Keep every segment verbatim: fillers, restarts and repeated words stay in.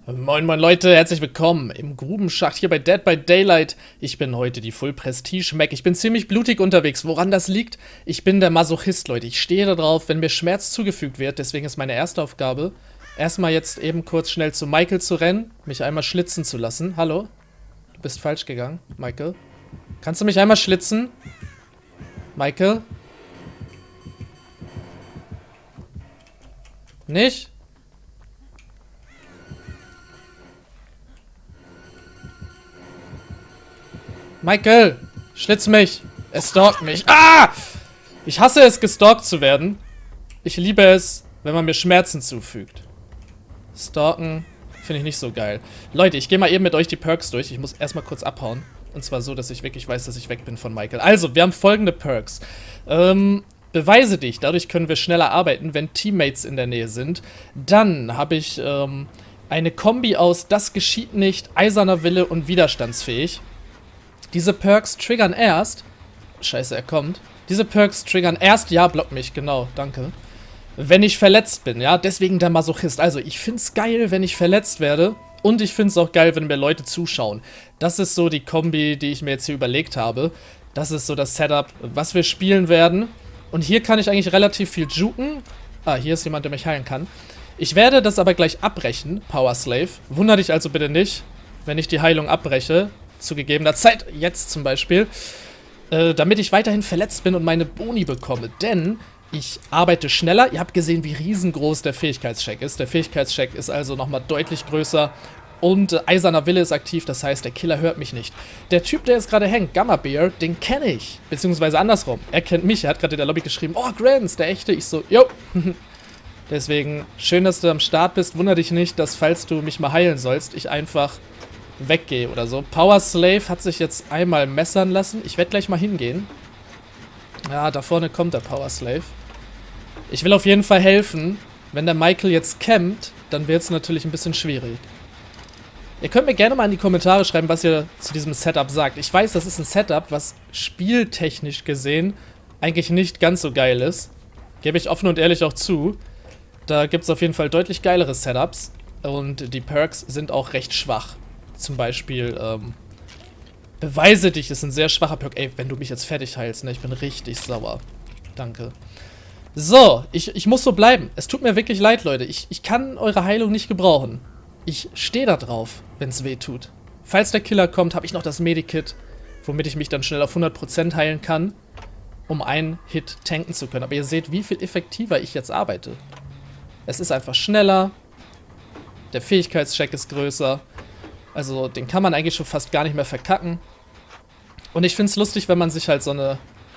Moin moin Leute, herzlich willkommen im Grubenschacht hier bei Dead by Daylight. Ich bin heute die Full Prestige Mac. Ich bin ziemlich blutig unterwegs. Woran das liegt? Ich bin der Masochist, Leute. Ich stehe da drauf, wenn mir Schmerz zugefügt wird. Deswegen ist meine erste Aufgabe, erstmal jetzt eben kurz schnell zu Michael zu rennen, mich einmal schlitzen zu lassen. Hallo? Du bist falsch gegangen, Michael. Kannst du mich einmal schlitzen? Michael? Nicht? Michael, schlitz mich. Er stalkt mich. Ah! Ich hasse es, gestalkt zu werden. Ich liebe es, wenn man mir Schmerzen zufügt. Stalken finde ich nicht so geil. Leute, ich gehe mal eben mit euch die Perks durch. Ich muss erstmal kurz abhauen. Und zwar so, dass ich wirklich weiß, dass ich weg bin von Michael. Also, wir haben folgende Perks. Ähm, beweise dich. Dadurch können wir schneller arbeiten, wenn Teammates in der Nähe sind. Dann habe ich ähm, eine Kombi aus Das geschieht nicht, Eiserner Wille und widerstandsfähig. Diese Perks triggern erst. Scheiße, er kommt. Diese Perks triggern erst. Ja, block mich, genau, danke. Wenn ich verletzt bin, ja. Deswegen der Masochist. Also, ich find's geil, wenn ich verletzt werde. Und ich find's auch geil, wenn mir Leute zuschauen. Das ist so die Kombi, die ich mir jetzt hier überlegt habe. Das ist so das Setup, was wir spielen werden. Und hier kann ich eigentlich relativ viel juken. Ah, hier ist jemand, der mich heilen kann. Ich werde das aber gleich abbrechen, Power Slave. Wunder dich also bitte nicht, wenn ich die Heilung abbreche. Zu gegebener Zeit, jetzt zum Beispiel, äh, damit ich weiterhin verletzt bin und meine Boni bekomme. Denn ich arbeite schneller. Ihr habt gesehen, wie riesengroß der Fähigkeitscheck ist. Der Fähigkeitscheck ist also nochmal deutlich größer. Und äh, Eiserner Wille ist aktiv, das heißt, der Killer hört mich nicht. Der Typ, der jetzt gerade hängt, Gamma Bear, den kenne ich. Beziehungsweise andersrum. Er kennt mich. Er hat gerade in der Lobby geschrieben, oh, Grants, der echte. Ich so, jo. Deswegen, schön, dass du am Start bist. Wunder dich nicht, dass, falls du mich mal heilen sollst, ich einfach weggehe oder so. Power Slave hat sich jetzt einmal messern lassen. Ich werde gleich mal hingehen. Ja, da vorne kommt der Power Slave. Ich will auf jeden Fall helfen. Wenn der Michael jetzt campt, dann wird es natürlich ein bisschen schwierig. Ihr könnt mir gerne mal in die Kommentare schreiben, was ihr zu diesem Setup sagt. Ich weiß, das ist ein Setup, was spieltechnisch gesehen eigentlich nicht ganz so geil ist. Gebe ich offen und ehrlich auch zu. Da gibt es auf jeden Fall deutlich geilere Setups. Und die Perks sind auch recht schwach. Zum Beispiel, ähm, beweise dich, ist ein sehr schwacher Perk. Ey, wenn du mich jetzt fertig heilst, ne, ich bin richtig sauer. Danke. So, ich, ich muss so bleiben. Es tut mir wirklich leid, Leute. Ich, ich kann eure Heilung nicht gebrauchen. Ich stehe da drauf, wenn es weh tut. Falls der Killer kommt, habe ich noch das Medikit, womit ich mich dann schnell auf hundert Prozent heilen kann, um einen Hit tanken zu können. Aber ihr seht, wie viel effektiver ich jetzt arbeite. Es ist einfach schneller. Der Fähigkeitscheck ist größer. Also, den kann man eigentlich schon fast gar nicht mehr verkacken. Und ich finde es lustig, wenn man sich halt so eine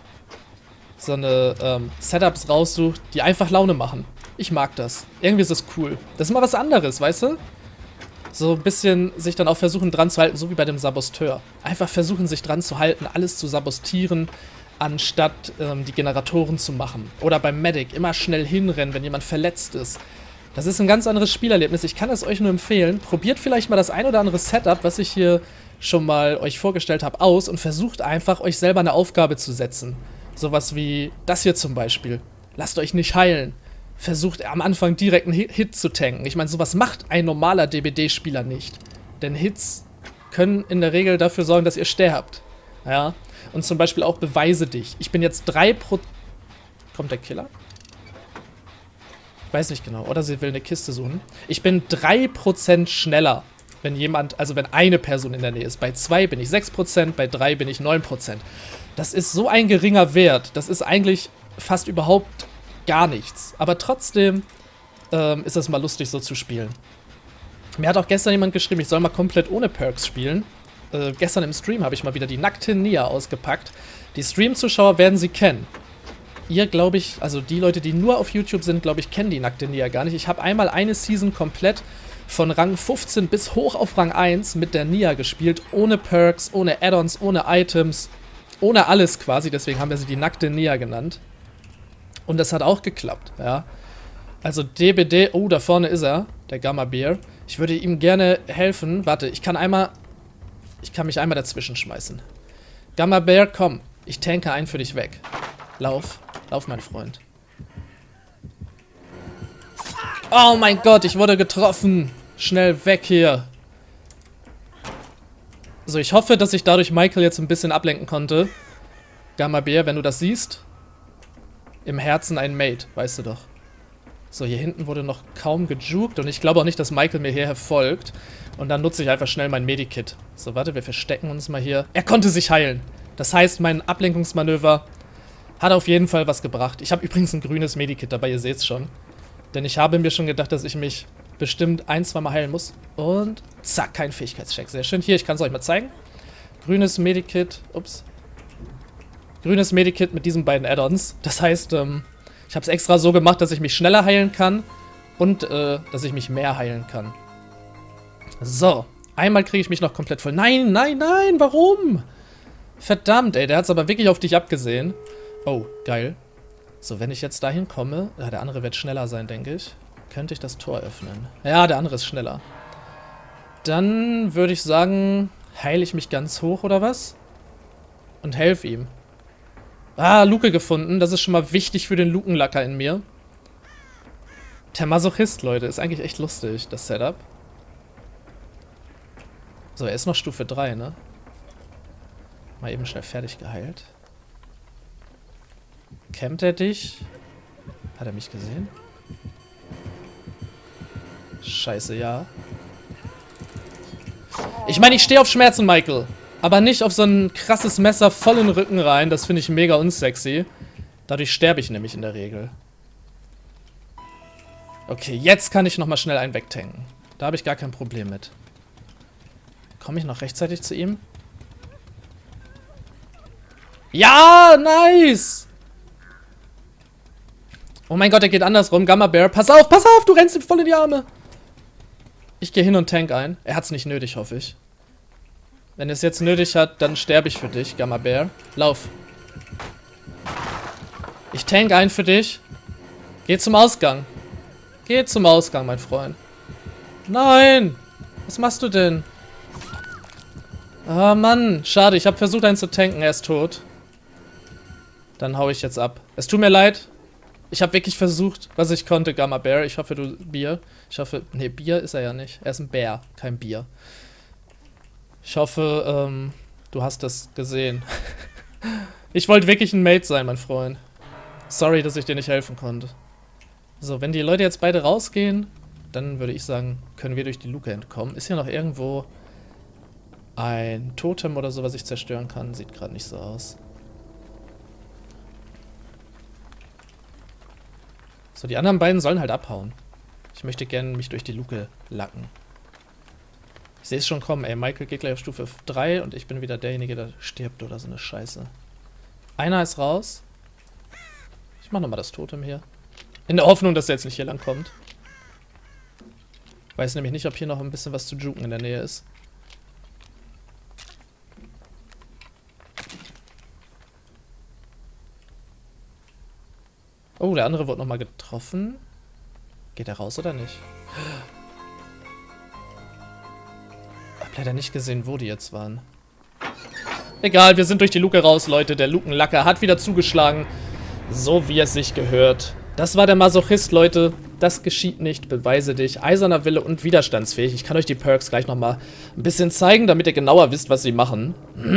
so eine ähm, Setups raussucht, die einfach Laune machen. Ich mag das. Irgendwie ist das cool. Das ist mal was anderes, weißt du? So ein bisschen sich dann auch versuchen dran zu halten, so wie bei dem Sabosteur. Einfach versuchen sich dran zu halten, alles zu sabotieren, anstatt ähm, die Generatoren zu machen. Oder beim Medic immer schnell hinrennen, wenn jemand verletzt ist. Das ist ein ganz anderes Spielerlebnis. Ich kann es euch nur empfehlen. Probiert vielleicht mal das ein oder andere Setup, was ich hier schon mal euch vorgestellt habe, aus und versucht einfach, euch selber eine Aufgabe zu setzen. Sowas wie das hier zum Beispiel. Lasst euch nicht heilen. Versucht am Anfang direkt einen Hit zu tanken. Ich meine, sowas macht ein normaler D B D-Spieler nicht. Denn Hits können in der Regel dafür sorgen, dass ihr sterbt. Ja. Und zum Beispiel auch beweise dich. Ich bin jetzt drei Prozent... Kommt der Killer? Ich weiß nicht genau, oder sie will eine Kiste suchen. Ich bin drei Prozent schneller, wenn jemand, also wenn eine Person in der Nähe ist. Bei zwei bin ich sechs Prozent, bei drei bin ich neun Prozent. Das ist so ein geringer Wert. Das ist eigentlich fast überhaupt gar nichts. Aber trotzdem ähm, ist es mal lustig, so zu spielen. Mir hat auch gestern jemand geschrieben, ich soll mal komplett ohne Perks spielen. Äh, gestern im Stream habe ich mal wieder die nackte Nia ausgepackt. Die Stream-Zuschauer werden sie kennen. Ihr, glaube ich, also die Leute, die nur auf YouTube sind, glaube ich, kennen die nackte Nia gar nicht. Ich habe einmal eine Season komplett von Rang fünfzehn bis hoch auf Rang eins mit der Nia gespielt. Ohne Perks, ohne Add-ons, ohne Items, ohne alles quasi. Deswegen haben wir sie die nackte Nia genannt. Und das hat auch geklappt, ja. Also D B D, oh, da vorne ist er, der Gamma Bear. Ich würde ihm gerne helfen. Warte, ich kann einmal, ich kann mich einmal dazwischen schmeißen. Gamma Bear, komm, ich tanke einen für dich weg. Lauf. Lauf, mein Freund. Oh mein Gott, ich wurde getroffen. Schnell weg hier. So, ich hoffe, dass ich dadurch Michael jetzt ein bisschen ablenken konnte. Gamma-Bär, wenn du das siehst. Im Herzen ein Mate, weißt du doch. So, hier hinten wurde noch kaum gejukt und ich glaube auch nicht, dass Michael mir hierher folgt. Und dann nutze ich einfach schnell mein Medikit. So, warte, wir verstecken uns mal hier. Er konnte sich heilen. Das heißt, mein Ablenkungsmanöver hat auf jeden Fall was gebracht. Ich habe übrigens ein grünes Medikit dabei, ihr seht es schon. Denn ich habe mir schon gedacht, dass ich mich bestimmt ein, zwei Mal heilen muss. Und zack, kein Fähigkeitscheck. Sehr schön. Hier, ich kann es euch mal zeigen. Grünes Medikit. Ups. Grünes Medikit mit diesen beiden Add-ons. Das heißt, ähm, ich habe es extra so gemacht, dass ich mich schneller heilen kann. Und, äh, dass ich mich mehr heilen kann. So. Einmal kriege ich mich noch komplett voll. Nein, nein, nein, warum? Verdammt, ey, der hat es aber wirklich auf dich abgesehen. Oh, geil. So, wenn ich jetzt dahin komme, ja, der andere wird schneller sein, denke ich. Könnte ich das Tor öffnen? Ja, der andere ist schneller. Dann würde ich sagen, heile ich mich ganz hoch, oder was? Und helfe ihm. Ah, Luke gefunden. Das ist schon mal wichtig für den Lukenlacker in mir. Der Masochist, Leute. Ist eigentlich echt lustig, das Setup. So, er ist noch Stufe drei, ne? Mal eben schnell fertig geheilt. Campt er dich? Hat er mich gesehen? Scheiße, ja. Ich meine, ich stehe auf Schmerzen, Michael. Aber nicht auf so ein krasses Messer voll in den Rücken rein. Das finde ich mega unsexy. Dadurch sterbe ich nämlich in der Regel. Okay, jetzt kann ich nochmal schnell einen wegtanken. Da habe ich gar kein Problem mit. Komme ich noch rechtzeitig zu ihm? Ja, nice! Oh mein Gott, er geht andersrum. Gamma-Bär, pass auf, pass auf, du rennst ihm voll in die Arme. Ich gehe hin und tank ein. Er hat es nicht nötig, hoffe ich. Wenn er es jetzt nötig hat, dann sterbe ich für dich, Gamma-Bär. Lauf. Ich tank ein für dich. Geh zum Ausgang. Geh zum Ausgang, mein Freund. Nein! Was machst du denn? Ah, Mann. Schade, ich habe versucht, einen zu tanken. Er ist tot. Dann hau ich jetzt ab. Es tut mir leid. Ich habe wirklich versucht, was ich konnte, Gamma-Bär. Ich hoffe, du... Bier. Ich hoffe... Ne, Bier ist er ja nicht. Er ist ein Bär, kein Bier. Ich hoffe, ähm, du hast das gesehen. Ich wollte wirklich ein Mate sein, mein Freund. Sorry, dass ich dir nicht helfen konnte. So, wenn die Leute jetzt beide rausgehen, dann würde ich sagen, können wir durch die Luke entkommen. Ist hier noch irgendwo ein Totem oder so, was ich zerstören kann? Sieht gerade nicht so aus. So, die anderen beiden sollen halt abhauen. Ich möchte gerne mich durch die Luke lacken. Ich sehe es schon kommen, ey. Michael geht gleich auf Stufe drei und ich bin wieder derjenige, der stirbt oder so eine Scheiße. Einer ist raus. Ich mach nochmal das Totem hier. In der Hoffnung, dass er jetzt nicht hier lang kommt. Weiß nämlich nicht, ob hier noch ein bisschen was zu juken in der Nähe ist. Oh, der andere wurde nochmal getroffen. Geht er raus oder nicht? Hab leider nicht gesehen, wo die jetzt waren. Egal, wir sind durch die Luke raus, Leute. Der Lukenlacker hat wieder zugeschlagen. So wie es sich gehört. Das war der Masochist, Leute. Das geschieht nicht. Beweise dich. Eiserner Wille und widerstandsfähig. Ich kann euch die Perks gleich nochmal ein bisschen zeigen, damit ihr genauer wisst, was sie machen.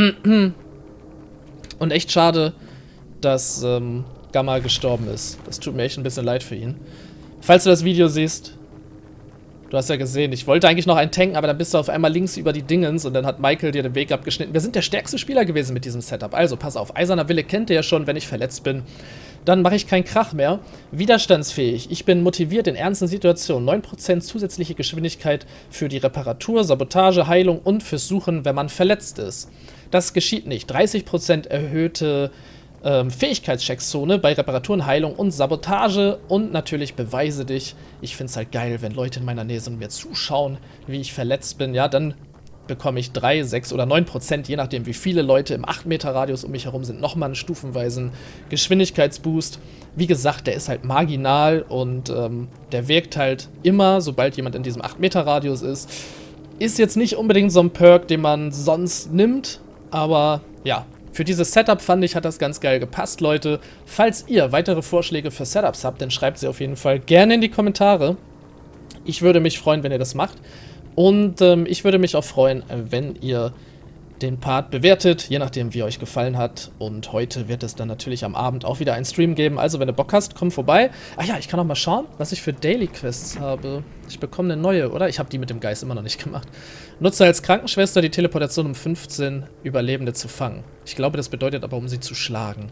Und echt schade, dass ähm, Gamma gestorben ist. Das tut mir echt ein bisschen leid für ihn. Falls du das Video siehst, du hast ja gesehen, ich wollte eigentlich noch einen tanken, aber dann bist du auf einmal links über die Dingens und dann hat Michael dir den Weg abgeschnitten. Wir sind der stärkste Spieler gewesen mit diesem Setup. Also, pass auf, Eiserner Wille kennt ihr ja schon, wenn ich verletzt bin. Dann mache ich keinen Krach mehr. Widerstandsfähig. Ich bin motiviert in ernsten Situationen. neun Prozent zusätzliche Geschwindigkeit für die Reparatur, Sabotage, Heilung und fürs Suchen, wenn man verletzt ist. Das geschieht nicht. dreißig Prozent erhöhte ähm, Fähigkeitscheckzone bei Reparaturen, Heilung und Sabotage. Und natürlich beweise dich. Ich finde es halt geil, wenn Leute in meiner Nähe sind und mir zuschauen, wie ich verletzt bin. Ja, dann bekomme ich drei, sechs oder neun Prozent, je nachdem wie viele Leute im acht Meter Radius um mich herum sind, nochmal einen stufenweisen Geschwindigkeitsboost. Wie gesagt, der ist halt marginal und ähm, der wirkt halt immer, sobald jemand in diesem acht Meter Radius ist. Ist jetzt nicht unbedingt so ein Perk, den man sonst nimmt, aber ja, für dieses Setup fand ich, hat das ganz geil gepasst, Leute. Falls ihr weitere Vorschläge für Setups habt, dann schreibt sie auf jeden Fall gerne in die Kommentare. Ich würde mich freuen, wenn ihr das macht. Und ähm, ich würde mich auch freuen, wenn ihr den Part bewertet, je nachdem, wie er euch gefallen hat. Und heute wird es dann natürlich am Abend auch wieder einen Stream geben. Also, wenn du Bock hast, komm vorbei. Ah ja, ich kann auch mal schauen, was ich für Daily Quests habe. Ich bekomme eine neue, oder? Ich habe die mit dem Geist immer noch nicht gemacht. Nutze als Krankenschwester die Teleportation, um fünfzehn Überlebende zu fangen. Ich glaube, das bedeutet aber, um sie zu schlagen.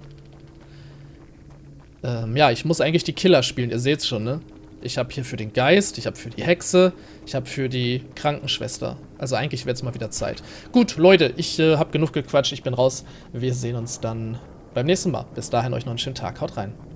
Ähm, ja, ich muss eigentlich die Killer spielen. Ihr seht's schon, ne? Ich habe hier für den Geist, ich habe für die Hexe, ich habe für die Krankenschwester. Also eigentlich wäre es mal wieder Zeit. Gut, Leute, ich äh, habe genug gequatscht, ich bin raus. Wir sehen uns dann beim nächsten Mal. Bis dahin euch noch einen schönen Tag. Haut rein.